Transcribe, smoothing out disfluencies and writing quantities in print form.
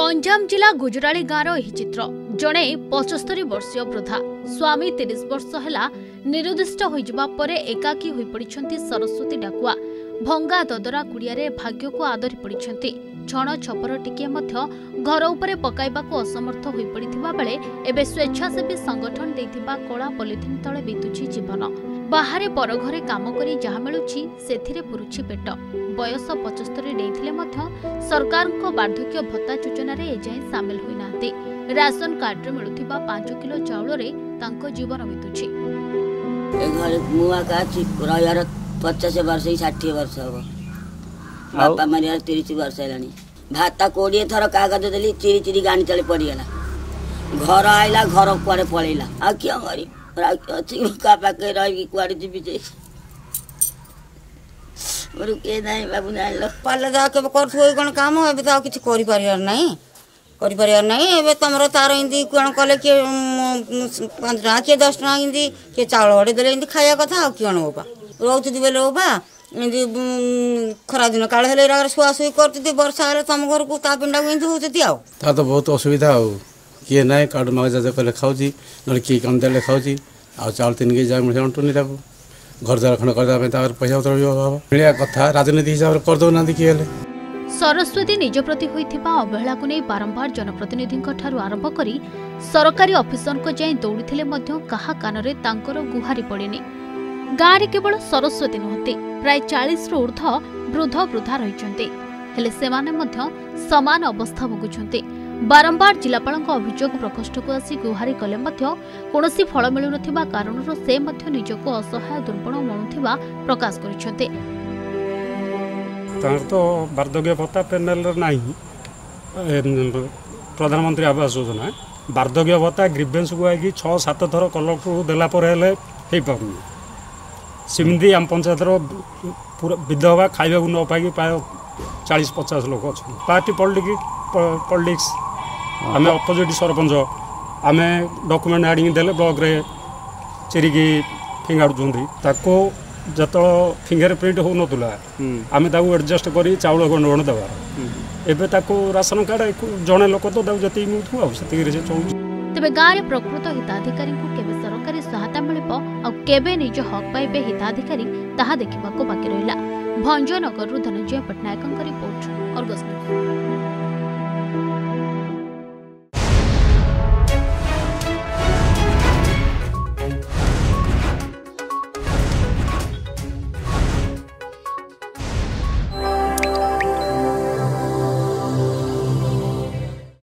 गंजाम जिला गुजराली गाँव यह चित्र जड़े 75 वर्षीय वृद्धा स्वामी 30 वर्ष है निरुद्दिष्ट होपर एकाकी हो पड़ती सरस्वती डाकुआ भंगा ददरा कुड़िया भाग्य को आदरी पड़ती छण छपर टिके घर उपर पकाइबा असमर्थ हो पड़ा बेले एवं स्वेच्छासेवी संगठन देथिबा कला पॉलिथिन तले बीतुछि जीवन बाहर पर घरे काम करी जहाँ मिलुछि सेथिरे पुरुछि पेट बयस 75 डेइथिले सरकार वार्धक्य भत्ता योजना एजाएं सामिल होई नांती राशन कार्ड रे मिलुथिबा 5 किलो चाउल रे तांको जीवन बीतुछि घर मुआ का चिरायार 50 वर्ष 60 वर्ष हो बापा मरिया 30 वर्ष हेलानी भाता 20 थर कागज देली चिरी चिरी गानी चले पड़ीगला घर आइला घर कुआड़े पलैला आ क्या करी अच्छी का पाके रही कुआड़े जीवी जे रुके नहीं बाबू ना पाले जाके करथु कोन काम एबे त किछ करि परियार नहीं एबे तमरो तार इंदी कोन कले के 5 टका के 10 टका इंदी के चावल ओडे देले इंदी खाया कथा आ कियन होबा रोउत दिबे लोबा इंदी खरा दिन काल हेले रा सुआसुई करती वर्षा हेले तम घर को ता पिंडा को इंदी होती आ ता तो बहुत असुविधा हो किए नहीं कार्ड मागे जा कले खाउची न की काम देले खाउची आ चावल 3 के जा मिले अंटुनी ताको घर द्वार खंड कर पैसा उतर मिलिया कथा राजनीति हिसाब से करदो ना किए सरस्वती निज प्रति होइथिबा अवहेला को नहीं बारंबार जनप्रतिनिधि आरंभ करी सरकारी ऑफिसर को जाई दौड़िथिले मध्य कहा कानरे तांकर गुहारी पड़ेनी गाँव रे केवल सरस्वती नुहते प्राय 40 रु ऊर्ध्व वृद्ध वृद्धा रहिचंते हेले सेमाने मध्य समान अवस्था भोगुछंते बारंबार जिलापाल अभियोग प्रकोष्ठ को आसी गुहारी कले कौनसी फल मिलु नथिबा कारणर से निजको असहाय दुर्बल मणुथिबा प्रकाश करिसेंते तो वार्धक्य भत्ता पेनेल नहीं प्रधानमंत्री आवास योजना वार्धक्य भत्ता ग्रीवेंस को आई 6-7 थर कलेक्टर देला पारुनी सिमती आम पंचायत पूरा विधवा खाइबा न पाई प्राय 40-50 लोक अच्छा पार्टी पॉलिटिक्स आम अपोजिट सरपंच आम डॉक्यूमेंट आड़ी देले ब्लॉक रे चिरिकी फिंगाड़ुंट जो फिंगर प्रिंट हो नाला आम एडजस्ट कर चाउल गंड देवार एवं राशन कार्ड जड़े लोक तो जी मिलू से चलू तेबे गाँव में प्रकृत हिताधिकारी केबे सरकारी सहायता मिले निज हक पाइबे हिताधिकारी ताहा देखा बाकी रहा Bhanjanagar Dhananjay Pattanaik report Argus news.